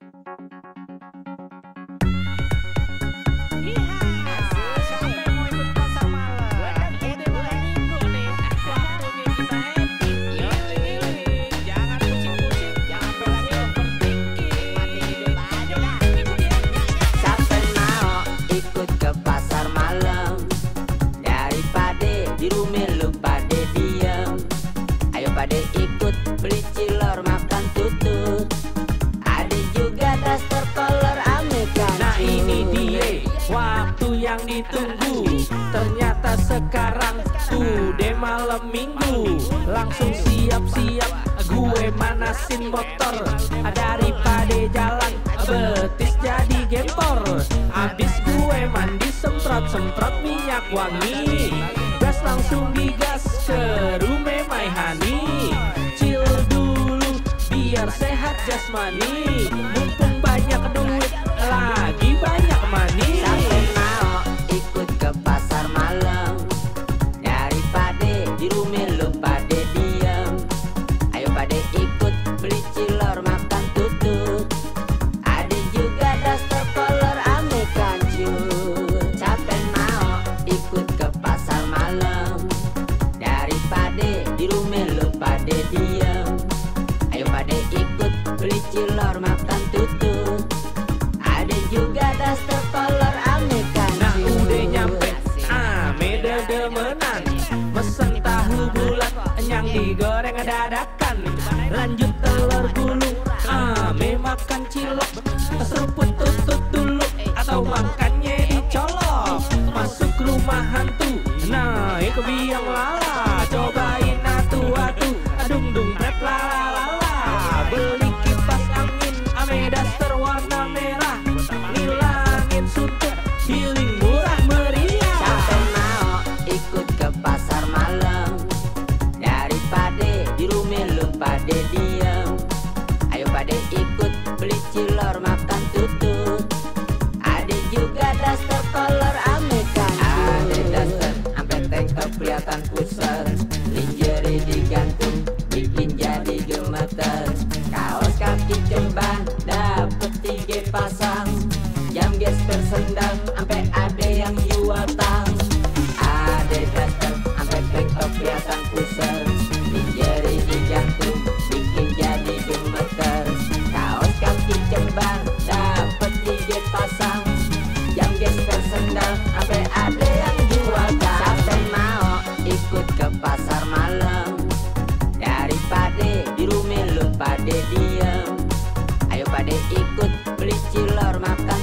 Pade ikut beli cilor makan tutut. Ada juga daster kolor Amerika. Nah ini dia waktu yang ditunggu. Ternyata sekarang udah malam minggu. Langsung siap-siap gue manasin motor. Daripada jalan betis jadi gempor. Abis gue mandi semprot-semprot minyak wangi. Gas langsung digas ke rumah my honey. Chill dulu biar sehat jasmani. Mumpung banyak duit lagi banyak money. Sampai mau ikut ke pasar malam. Daripada di rumah lu pade diem. Ayo pade ikut beli cilor makan tutut. Ada juga daster kolor American cuy. Sampai mau ikut ke pasar malam. Daripada di rumah lu pade diem. Ayo pade ikut beli cilor makan tutut. Ada juga daster kolor American. Nah udah nyampe Ameda demenan. Mesen tahu bulat yang digoreng dadakan. Lanjut telur gulung ame makan cilok. Seruput tutut dulu atau makannya dicolok. Masuk rumah hantu naik ke biang lala. Cobain atu-atu dung-dung pret lala. Beli kipas angin ame daster warna merah. Ngilangin suntuk healing murah meriah. Sampai mau ikut ke pasar malam. Daripada di rumah lu pade diem. Ayo pade ikut beli cilor makan tutut. Ada juga daster kolor American. Ada daster sampai tank top kelihatan pusat. Lingerie digantung bikin jadi gemeter. Kaos kaki cemban dapet 3 pasang. Jam gesper sendal sampai ada yang jual tang. Ada daster sampai tank top kelihatan pusat. Lingerie digantung bikin jadi gemeter. Kaos kaki cemban dapet 3 pasang. Jam gesper sendal sampai ada yang jual tang. Sampai mau ikut ke pasar malam. Daripada di rumah lu pade diem. Ayo pade ikut beli cilor makan